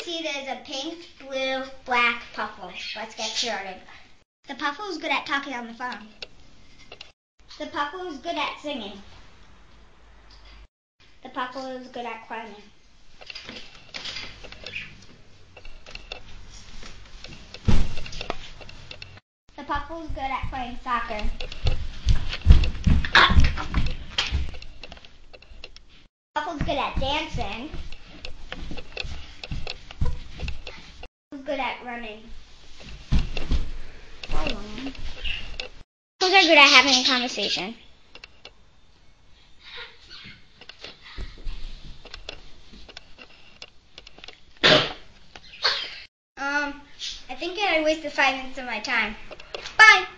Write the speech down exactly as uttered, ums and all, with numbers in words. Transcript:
see there's a pink, blue, black Puffle. Let's get started. The Puffle is good at talking on the phone. The Puffle is good at singing. The Puffle is good at climbing. The Puffle is good at playing soccer. The Puffle is good at dancing. The Puffle is good at running. Puffles are good at having a conversation. Um, I think I wasted five minutes of my time. Bye!